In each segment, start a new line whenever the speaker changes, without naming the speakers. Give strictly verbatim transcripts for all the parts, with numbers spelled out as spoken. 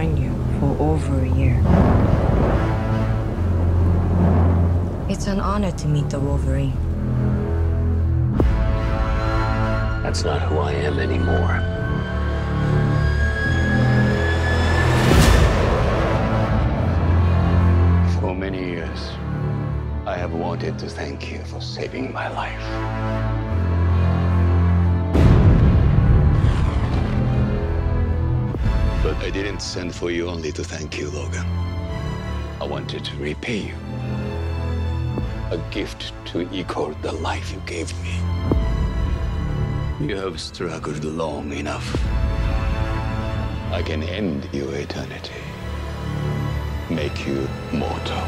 find you for over a year. It's an honor to meet the Wolverine.
That's not who I am anymore. For many years, I have wanted to thank you for saving my life. But I didn't send for you only to thank you, Logan. I wanted to repay you. A gift to equal the life you gave me. You have struggled long enough. I can end your eternity. Make you mortal.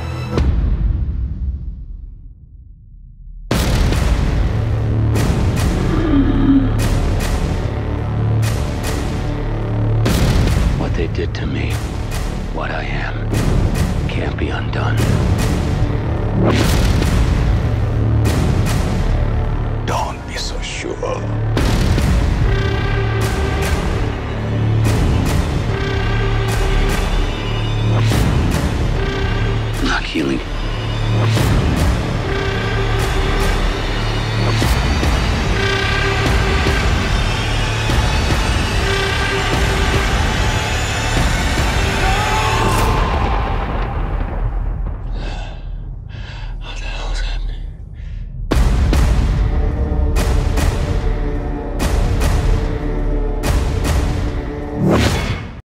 What they did to me, what I am, can't be undone. Don't be so sure. Not healing.